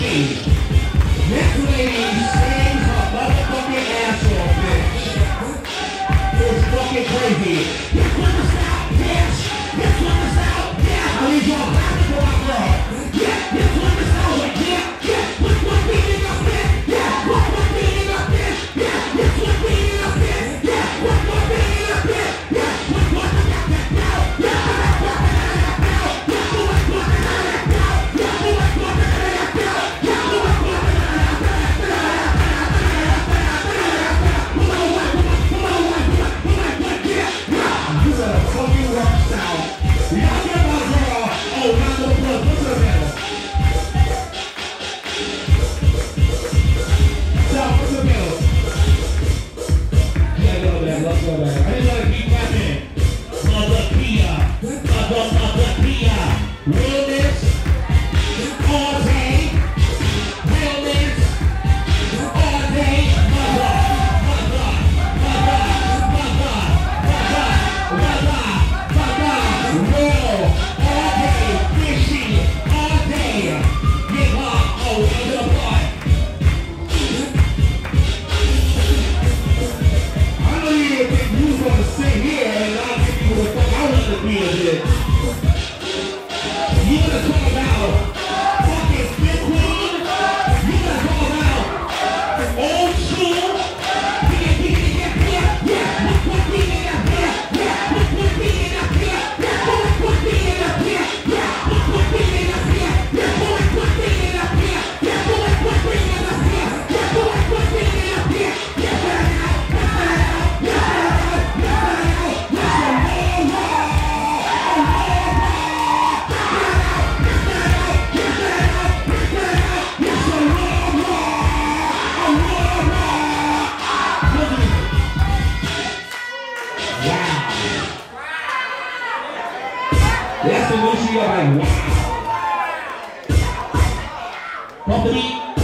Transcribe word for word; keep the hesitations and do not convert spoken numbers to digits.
Next lady sings her motherfucking ass off, bitch. It's fucking crazy. This one is out, bitch. This one is out, yeah. I need y'all back to my girl. Yeah, this one is out, like, yeah, yeah. Put one beating up, bitch. Yeah, put one beating up, bitch. Yeah, this one beating up, bitch. Yeah, put one beating up, bitch. Yeah, put one beating up, bitch. Yeah, Realness, all day. Realness, all day. Mother, mother, mother, mother, mother, mother, mother. Real, all day. Fishy, all day. Give up, oh, in the butt. I know you didn't think you was gonna sit here and I'll think you would fuck out of the beat a bit. You gonna talk about fucking spin queen? You gonna talk about old school? We can beat it up here, yeah. Put one beat it up here, yeah. Put one beat it up here, yeah. Put one beat it up here, yeah. Put one beat it up here, yeah. Put one beat it up here, yeah. Put one beat it up here, yeah. Put one beat it up here, yeah. Put it out, put it out, put it out, put it out. Let's go more, that's the one she got like, wow. Bump the beat.